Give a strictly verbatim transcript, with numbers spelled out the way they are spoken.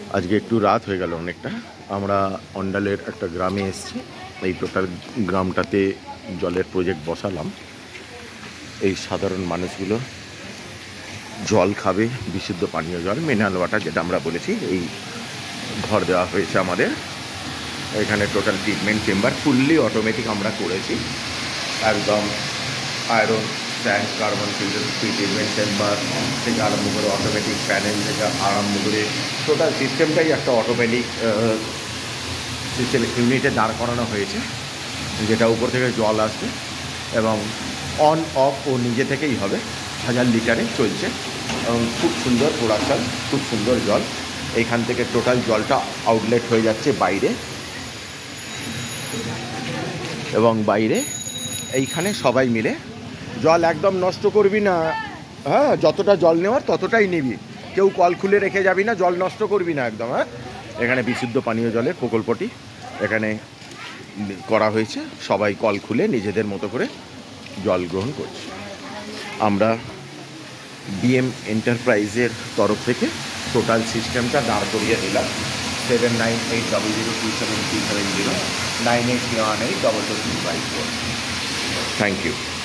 আজকে একটু রাত হয়ে গেল অনেকটা। আমরা অন্ডালের একটা গ্রামে এসেছি। এই টোটাল গ্রামটাতে জলের প্রজেক্ট বসালাম। এই সাধারণ মানুষগুলো জল খাবে, বিশুদ্ধ পানীয় জল, মিনারেল ওয়াটার যেটা আমরা বলেছি। এই ঘর দেওয়া হয়েছে আমাদের এখানে। Total treatment chamber fully automatic আমরা করেছি। একদম iron tank, carbon filter, treatment chamber থেকে আরম্ভ করে অটোমেটিক প্যানেল থেকে আরম্ভ করে টোটাল সিস্টেমটাই একটা অটোমেটিক সিস্টেম ইউনিটে দাঁড় করানো হয়েছে, যেটা উপর থেকে জল আসবে এবং অন অফ ও নিজে থেকেই হবে। হাজার লিটারে চলছে এবং খুব সুন্দর প্রোডাকশান, খুব সুন্দর জল। এইখান থেকে টোটাল জলটা আউটলেট হয়ে যাচ্ছে বাইরে, এবং বাইরে এইখানে সবাই মিলে জল একদম নষ্ট করবি না। হ্যাঁ, যতটা জল নেওয়ার ততটাই নিবি, কেউ কল খুলে রেখে যাবি না, জল নষ্ট করবি না একদম। হ্যাঁ, এখানে বিশুদ্ধ পানীয় জলের প্রকল্পটি এখানে করা হয়েছে। সবাই কল খুলে নিজেদের মতো করে জল গ্রহণ করছে। আমরা বিএম এন্টারপ্রাইজের তরফ থেকে টোটাল সিস্টেমটা দাঁড় করিয়ে দিলাম। Seven nine eight double zero two seven three seven zero nine eight one eight double two three five four. Thank you.